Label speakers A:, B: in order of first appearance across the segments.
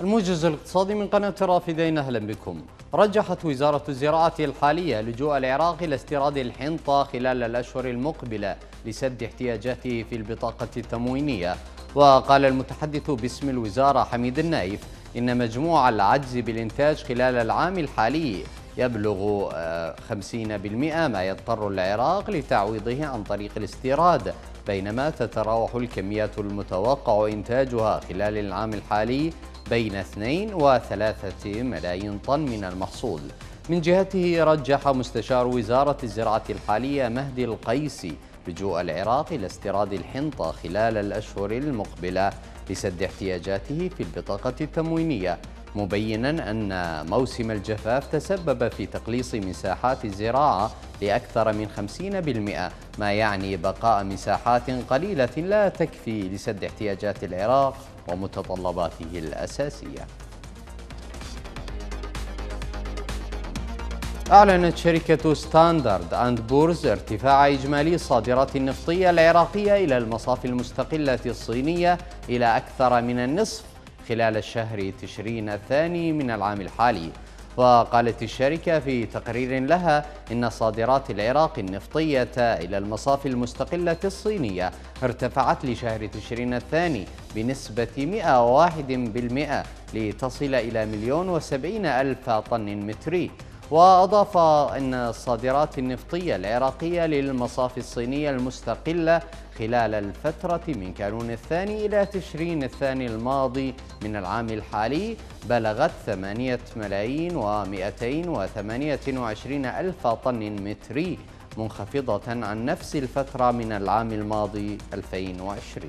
A: الموجز الاقتصادي من قناة رافدين، أهلا بكم. رجحت وزارة الزراعة الحالية لجوء العراق إلى استيراد الحنطة خلال الأشهر المقبلة لسد احتياجاته في البطاقة التموينية. وقال المتحدث باسم الوزارة حميد النايف إن مجموع العجز بالإنتاج خلال العام الحالي يبلغ 50%، ما يضطر العراق لتعويضه عن طريق الاستيراد، بينما تتراوح الكميات المتوقع إنتاجها خلال العام الحالي بين 2 و3 ملايين طن من المحصول. من جهته رجح مستشار وزارة الزراعة الحالية مهدي القيسي لجوء العراق إلى استيراد الحنطة خلال الأشهر المقبلة لسد احتياجاته في البطاقة التموينية، مبينا أن موسم الجفاف تسبب في تقليص مساحات الزراعة لأكثر من 50%، ما يعني بقاء مساحات قليلة لا تكفي لسد احتياجات العراق ومتطلباته الأساسية. أعلنت شركة ستاندرد أند بورز ارتفاع إجمالي الصادرات النفطية العراقية إلى المصافي المستقلة الصينية إلى أكثر من النصف خلال الشهر تشرين الثاني من العام الحالي. وقالت الشركة في تقرير لها إن صادرات العراق النفطية إلى المصافي المستقلة الصينية ارتفعت لشهر تشرين الثاني بنسبة 101% لتصل إلى 1,070,000 طن متري. وأضاف أن الصادرات النفطية العراقية للمصافي الصينية المستقلة خلال الفترة من كانون الثاني إلى تشرين الثاني الماضي من العام الحالي بلغت 8,228,000 طن متري، منخفضة عن نفس الفترة من العام الماضي 2020.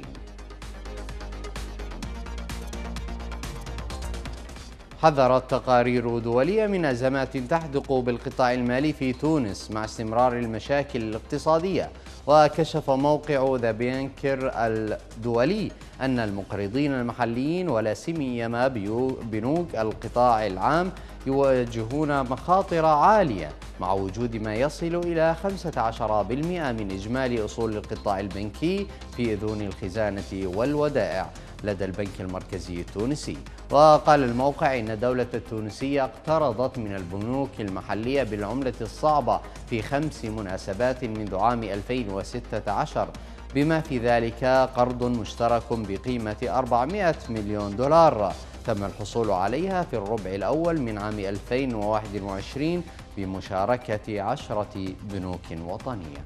A: حذرت تقارير دولية من أزمات تحدق بالقطاع المالي في تونس مع استمرار المشاكل الاقتصادية. وكشف موقع ذا بينكر الدولي أن المقرضين المحليين ولا سيما بنوك القطاع العام يواجهون مخاطر عالية، مع وجود ما يصل إلى 15% من إجمالي أصول القطاع البنكي في أذون الخزانة والودائع لدى البنك المركزي التونسي. وقال الموقع إن الدولة التونسية اقترضت من البنوك المحلية بالعملة الصعبة في 5 مناسبات منذ عام 2016، بما في ذلك قرض مشترك بقيمة 400 مليون دولار تم الحصول عليها في الربع الأول من عام 2021 بمشاركة 10 بنوك وطنية.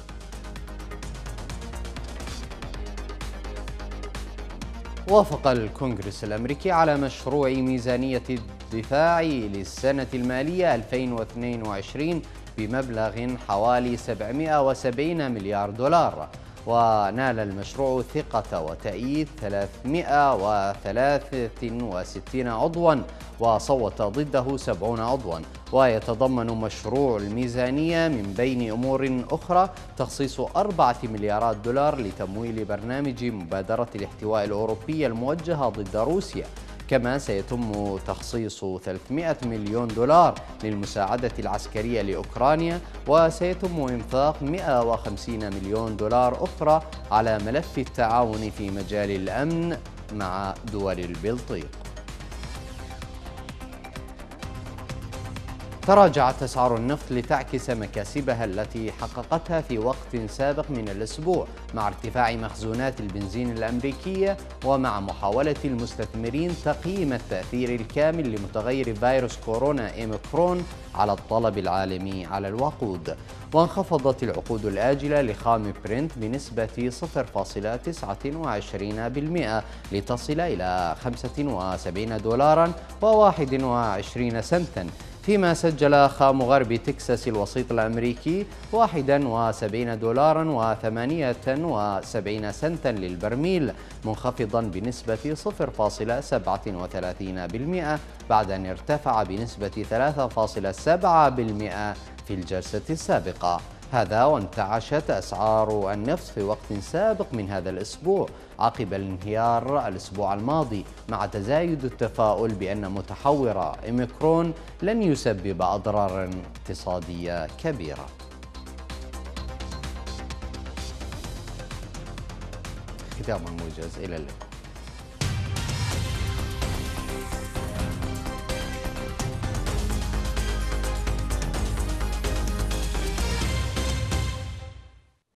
A: وافق الكونغرس الأمريكي على مشروع ميزانية الدفاع للسنة المالية 2022 بمبلغ حوالي 770 مليار دولار، ونال المشروع ثقة وتأييد 363 عضوا وصوت ضده 70 عضوا. ويتضمن مشروع الميزانية من بين أمور أخرى تخصيص 4 مليارات دولار لتمويل برنامج مبادرة الاحتواء الأوروبية الموجهة ضد روسيا، كما سيتم تخصيص 300 مليون دولار للمساعدة العسكرية لأوكرانيا، وسيتم إنفاق 150 مليون دولار أخرى على ملف التعاون في مجال الأمن مع دول البلطيق. تراجعت أسعار النفط لتعكس مكاسبها التي حققتها في وقت سابق من الأسبوع مع ارتفاع مخزونات البنزين الأمريكية، ومع محاولة المستثمرين تقييم التأثير الكامل لمتغير فيروس كورونا أوميكرون على الطلب العالمي على الوقود. وانخفضت العقود الآجلة لخام برنت بنسبة 0.29% لتصل إلى 75 دولارا و21 سنتا، فيما سجل خام غرب تكساس الوسيط الأمريكي 71 دولارا و78 سنتا للبرميل، منخفضا بنسبة 0.37% بعد أن ارتفع بنسبة 3.7% في الجلسة السابقة. هذا وانتعشت أسعار النفط في وقت سابق من هذا الأسبوع عقب الانهيار الأسبوع الماضي، مع تزايد التفاؤل بأن متحور أوميكرون لن يسبب أضرارا اقتصادية كبيرة. ختام الموجز، إلى اللقاء.